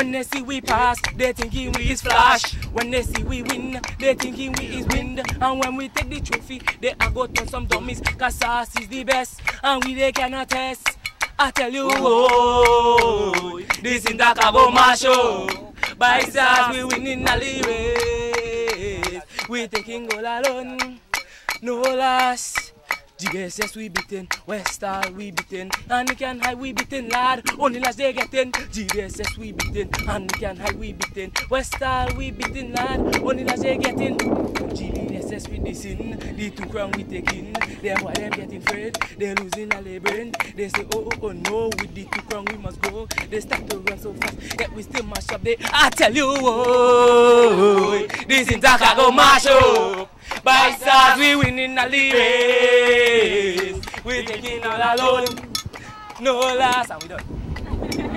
When they see we pass, they thinking we is flash. When they see we win, they thinking we is wind. And when we take the trophy, they are go to some dummies. Cause us is the best, and we they cannot test. I tell you, oh, this in the Cabo Macho. By stars, we winning the race. We taking all alone, no loss. GBSS we beaten, West Star we beaten, and we can high we beaten, lad. Only last they getting. GBSS we beaten, and we can high we beaten, West Star we beaten, lad. Only last they getting. GBSS we dissing, the 2 crown we taking. Them why them getting afraid, they losing all their brain. They say oh no, with the 2 crown we must go. They start to run so fast, yet we still mash up. They I tell you, oh, this in Chicago mash up. By stars we winning the race. We taking all alone, no last, and we done.